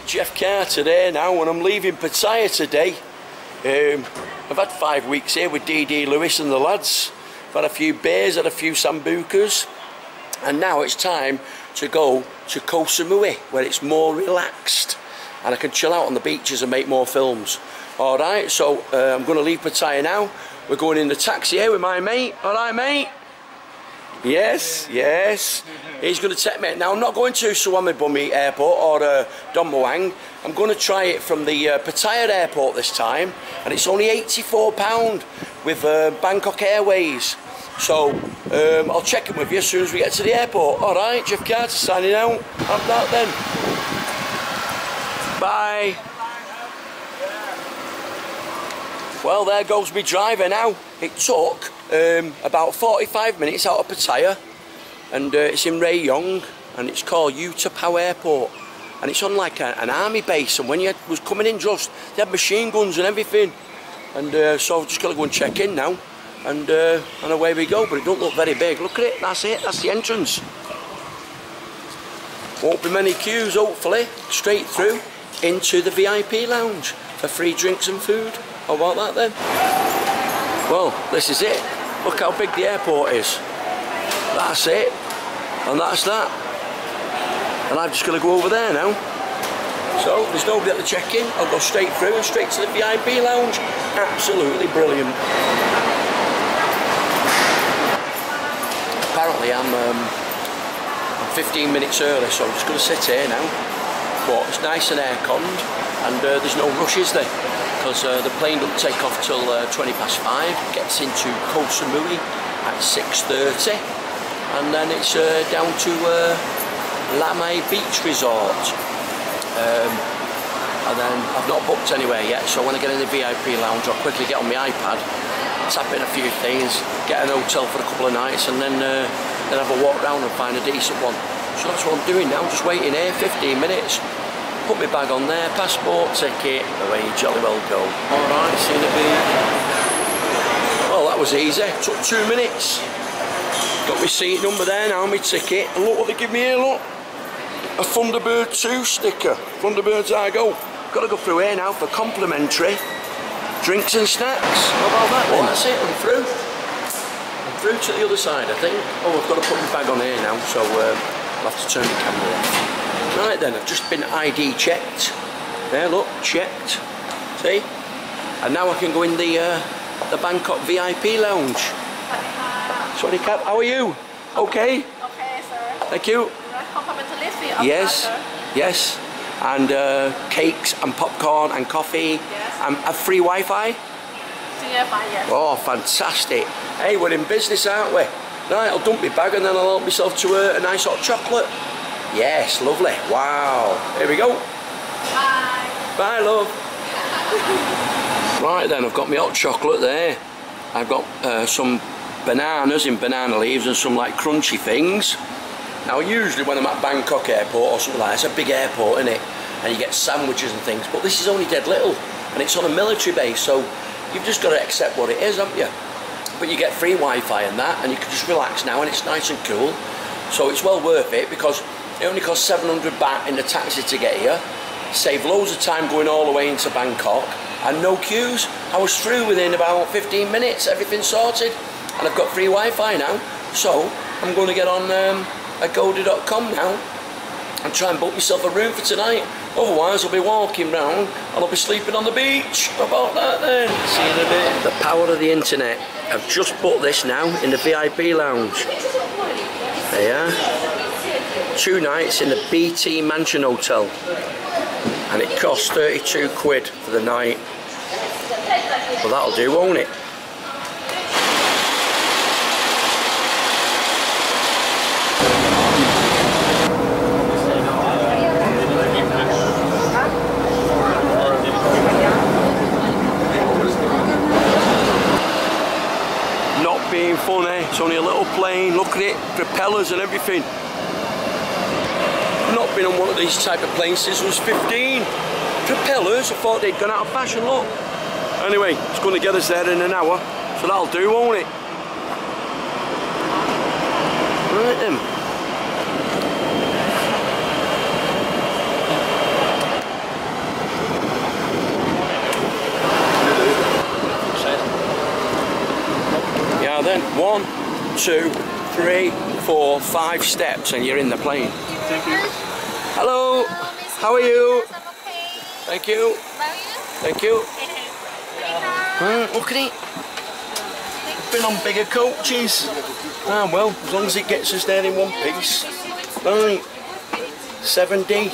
Right, Geoff Carr today now, and I'm leaving Pattaya today. I've had 5 weeks here with DD Lewis and the lads. I've had a few beers, had a few sambucas, and now it's time to go to Koh Samui, where it's more relaxed and I can chill out on the beaches and make more films. Alright, so I'm going to leave Pattaya now. We're going in the taxi here with my mate. Alright, mate? Yes, yes. He's going to take me. Now, I'm not going to Suvarnabhumi Airport or Don Muang. I'm going to try it from the Pattaya Airport this time, and it's only £84 with Bangkok Airways. So, I'll check in with you as soon as we get to the airport. Alright, Geoff Carter signing out. Have that then. Bye. Well, there goes me driver now. It took about 45 minutes out of Pattaya, and it's in Rayong, and it's called Utapao Airport, and it's on like an army base, and when you was coming in just, they had machine guns and everything, and so I've just got to go and check in now, and away we go. But it don't look very big. Look at it, that's the entrance. Won't be many queues, hopefully. Straight through into the VIP lounge for free drinks and food. How about that then? Well, this is it. Look how big the airport is. That's it. And that's that. And I'm just going to go over there now. So, there's nobody at the check-in. I'll go straight through and straight to the VIP lounge. Absolutely brilliant. Apparently I'm 15 minutes early, so I'm just going to sit here now. But it's nice and air-conned, and there's no rush, is there? Because the plane don't take off till 5:20. Gets into Koh Samui at 6:30, and then it's down to Lamay Beach Resort. And then I've not booked anywhere yet, so when I get in the VIP lounge, I'll quickly get on my iPad, tap in a few things, get an hotel for a couple of nights, and then have a walk around and find a decent one. So that's what I'm doing now, just waiting here, 15 minutes. Put my bag on there, passport, ticket, away you jolly well go. Alright, see you in a bit. Well, that was easy, took 2 minutes. Got my seat number there now, my ticket, and look what they give me here, look. A Thunderbird 2 sticker, Thunderbirds I go. Got to go through here now for complimentary drinks and snacks. How about that then? Well, that's it, I'm through. I'm through to the other side, I think. Oh, I've got to put my bag on here now, so I'll have to turn the camera off. Right then, I've just been ID checked. There, look, checked. See? And now I can go in the Bangkok VIP lounge. Sorry, Cap, how are you? Okay? Okay, sir. Thank you. Complimentary fee. Yes, yes. And cakes and popcorn and coffee. Yes. And a free Wi-Fi? Yes. Oh, fantastic. Hey, we're in business, aren't we? Right, I'll dump my bag and then I'll help myself to a nice hot chocolate. Yes, lovely. Wow. Here we go. Bye. Bye, love. Right then, I've got my hot chocolate there. I've got some bananas in banana leaves and some like crunchy things. Now, usually when I'm at Bangkok Airport or something like that, it's a big airport, isn't it? And you get sandwiches and things. But this is only dead little, and it's on a military base, so you've just got to accept what it is, haven't you? But you get free Wi-Fi and that, and you can just relax now, and it's nice and cool. So it's well worth it because it only costs 700 baht in the taxi to get here. Save loads of time going all the way into Bangkok, and no queues. I was through within about 15 minutes, everything's sorted, and I've got free Wi-Fi now. So I'm going to get on agoda.com now and try and book myself a room for tonight. Otherwise I'll be walking round and I'll be sleeping on the beach. How about that then? See you in a bit. The power of the internet. I've just booked this now in the VIP lounge. There you are. 2 nights in the BT Mansion Hotel, and it costs 32 quid for the night. Well, that'll do, won't it? Not being funny, it's only a little plane, look at it, propellers and everything. I've not been on one of these type of planes since I was 15. Propellers, I thought they'd gone out of fashion, look. Anyway, it's going to get us there in an hour, so that'll do, won't it? Right then. then, 1, 2, 3, 4, 5 steps and you're in the plane. Thank you. Hello, how are you? Thank you. Thank you. Look at it. Been on bigger coaches. Ah well, as long as it gets us there in one piece. Right. 7D.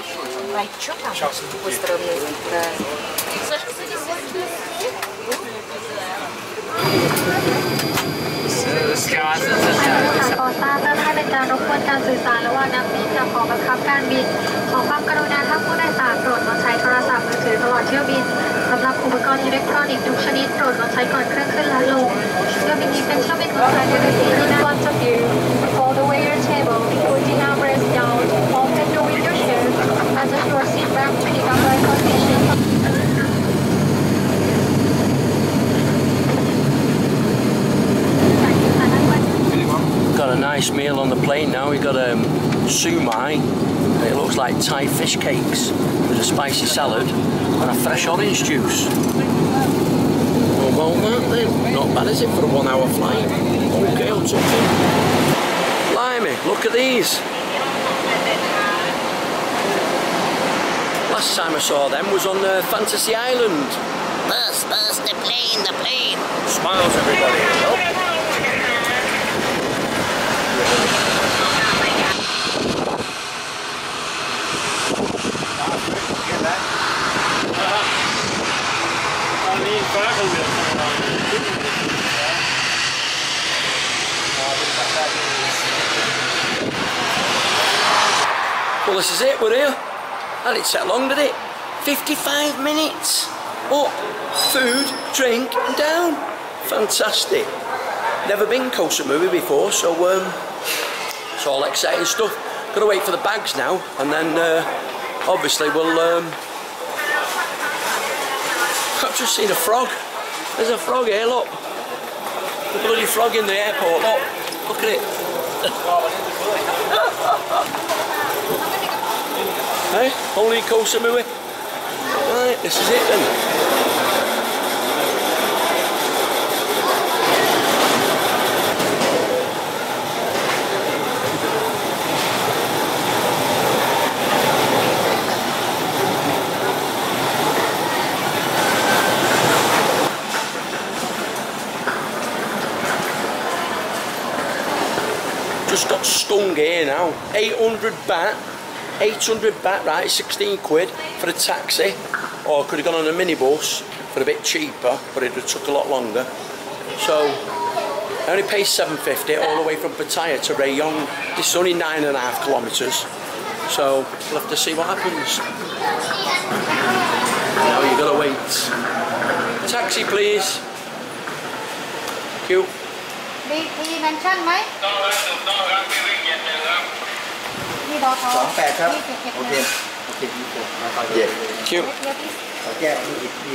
ขอทราบและให้เป็นการรบกวนการสื่อสารระหว่างนักบินกับหอบังคับการบินขอความกรุณาท่านผู้โดยสารโปรดงดใช้โทรศัพท์มือถือตลอดเที่ยวบินสำหรับอุปกรณ์อิเล็กทรอนิกส์ทุกชนิดโปรดงดใช้ก่อนเครื่องขึ้นและลงเที่ยวบินนี้เป็นเที่ยวบินของการเดินทางที่น่าสนใจ Fold away your table, put the armrest down, open the window shade, adjust your seat back to the upright position. Got a nice meal on the plane now. We got sumai. It looks like Thai fish cakes with a spicy salad and a fresh orange juice. Well, that then. Not bad, is it, for a 1 hour flight? Okay, I'll take it. Blimey, look at these. Last time I saw them was on Fantasy Island. Bus, the plane. Smiles, everybody. Oh. Well, this is it, we're here. That didn't take long, did it? 55 minutes. Up, food, drink, and down. Fantastic. Never been Koh Samui before, so it's all exciting stuff. Gotta wait for the bags now, and then obviously we'll. I've just seen a frog. There's a frog here, look. The bloody frog in the airport, look. Look at it. Hey, only Koh Samui. Right, this is it then. Just got stung here now. 800 baht. 800 baht, right, 16 quid for a taxi. Or I could have gone on a minibus for a bit cheaper, but it would have took a lot longer. So, I only paid 750 all the way from Pattaya to Rayong. This is only 9.5 kilometres. So, we'll have to see what happens. Now you've got to wait. Taxi, please. Thank you. มีแมนชั่นไหมมีดอทอ28ครับโอเคเย็นคิวแก้อีกที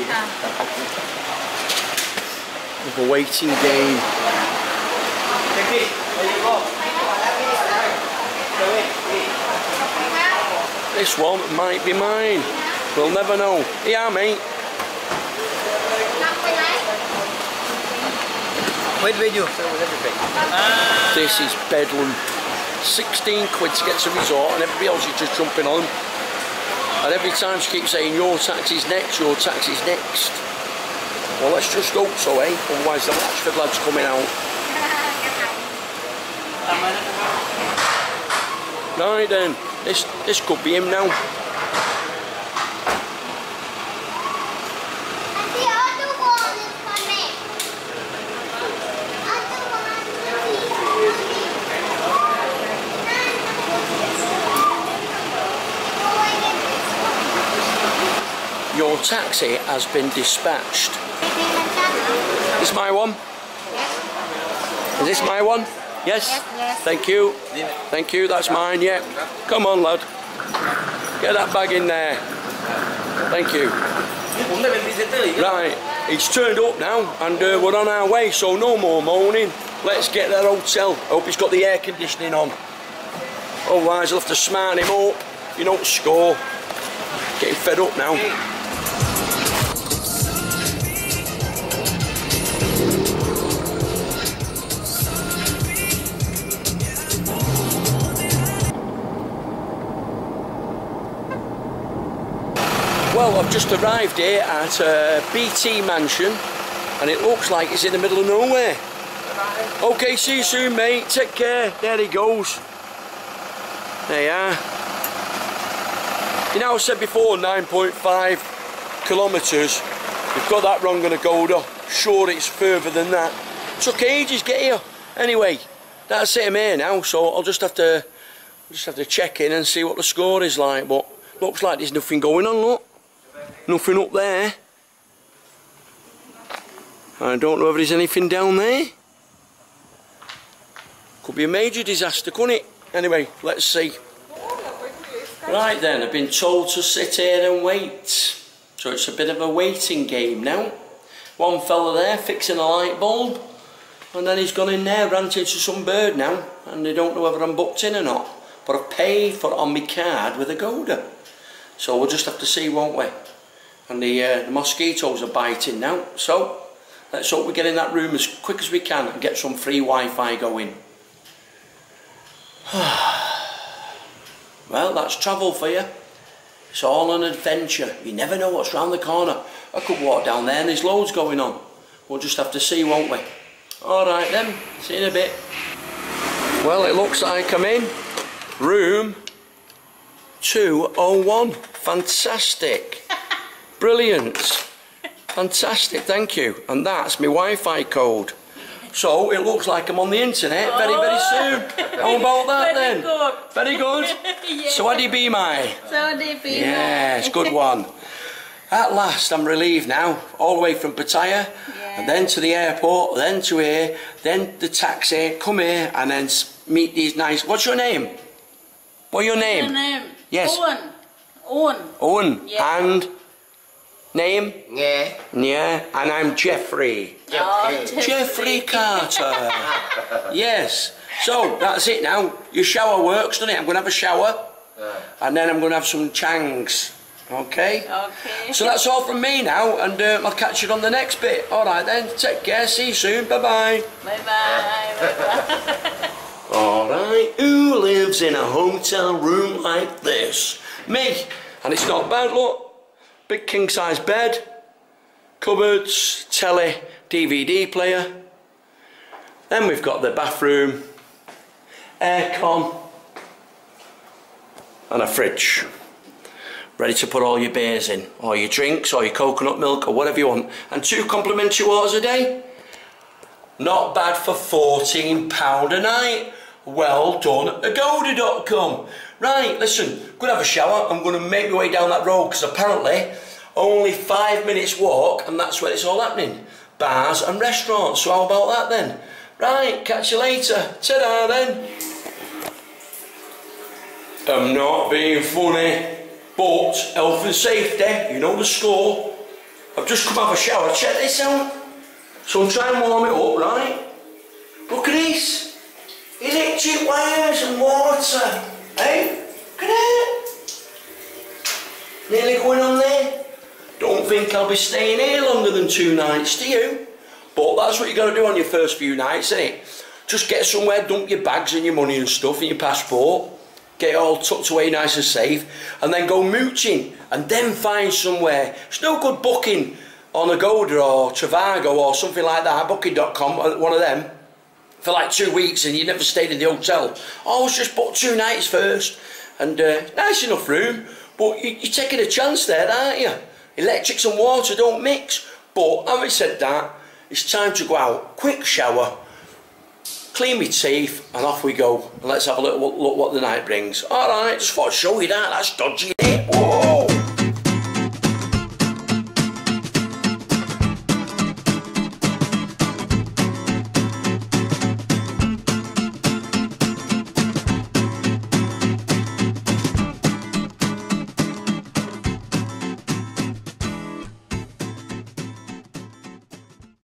The waiting game. This one might be mine. We'll never know. Yeah, mate. Wait, you. This is bedlam. 16 quid to get to the resort and everybody else is just jumping on. And every time she keeps saying, your taxi's next, your taxi's next. Well, let's just hope so, eh? Otherwise the Latchford lad's coming out. Right then, this could be him now. Your taxi has been dispatched. Is this my one? Is this my one? Yes? Yes. Thank you. Thank you, that's mine, yeah. Come on, lad. Get that bag in there. Thank you. Right, it's turned up now and we're on our way, so no more moaning. Let's get that hotel. I hope he's got the air conditioning on. Otherwise I'll have to smart him up. You don't score. Getting fed up now. I've just arrived here at a BT mansion and it looks like it's in the middle of nowhere. Okay, see you soon, mate. Take care. There he goes. There you are. You know, I said before 9.5 kilometres. You've got that wrong on a Goda. Sure, it's further than that. It took ages to get here. Anyway, that's it, I'm here now, so I'll just have to check in and see what the score is like. But looks like there's nothing going on, look. Nothing up there. I don't know if there's anything down there. Could be a major disaster, couldn't it? Anyway, let's see. Right then, I've been told to sit here and wait. So it's a bit of a waiting game now. One fella there fixing a light bulb. And then he's gone in there, ranting to some bird now. And they don't know whether I'm booked in or not. But I've paid for it on my card with a Goda. So we'll just have to see, won't we? And the mosquitoes are biting now. So let's hope we get in that room as quick as we can and get some free Wi-Fi going. Well, that's travel for you. It's all an adventure. You never know what's round the corner. I could walk down there and there's loads going on. We'll just have to see, won't we? Alright then, see you in a bit. Well, it looks like I'm in room 201. Fantastic. Brilliant. Fantastic, thank you. And that's my Wi-Fi code. So it looks like I'm on the internet very, very soon. How about that then? Good. Very good. Yes. Sawadi Bimai. Sawadi Bimai. Yes, good one. At last I'm relieved now, all the way from Pattaya, and then to the airport, then to here, then the taxi, come here, and then meet these nice... What's your name? What's your name? Your name? Yes. Owen. Owen. Yeah. And name? Yeah. Yeah. And I'm Jeffrey. Jeffrey Carter. Yes. So that's it now. Your shower works, doesn't it? I'm going to have a shower, and then I'm going to have some changs. Okay? Okay. So that's all from me now, and I'll catch you on the next bit. Alright then, take care, see you soon, bye bye. Bye bye. Bye bye. Alright, who lives in a hotel room like this? Me. And it's not bad, look. Big king size bed, cupboards, telly, DVD player. Then we've got the bathroom, aircon, and a fridge. Ready to put all your beers in, or your drinks, or your coconut milk, or whatever you want. And 2 complimentary waters a day. Not bad for £14 a night. Well done at agoda.com. Right, listen, I'm going to have a shower. I'm going to make my way down that road, because apparently only 5 minutes walk, and that's where it's all happening. Bars and restaurants, so how about that then? Right, catch you later. Ta-da then. I'm not being funny. But health and safety, you know the score. I've just come out of a shower, check this out. So I'm trying to warm it up, right? Look at this. Electric wires and water. Hey? Look at that. Nearly going on there. Don't think I'll be staying here longer than 2 nights, do you? But that's what you got to do on your first few nights, isn't it? Just get somewhere, dump your bags and your money and stuff and your passport. Get it all tucked away nice and safe, and then go mooching, and then find somewhere. It's no good booking on Agoda or Trivago or something like that, booking.com, one of them, for like 2 weeks and you never stayed in the hotel. Always just book 2 nights first, and nice enough room, but you're taking a chance there, aren't you? Electrics and water don't mix. But having said that, it's time to go out, quick shower, clean my teeth, and off we go. And let's have a little look what the night brings. Alright, just thought I'd show you that. That's dodgy, isn't it? Whoa.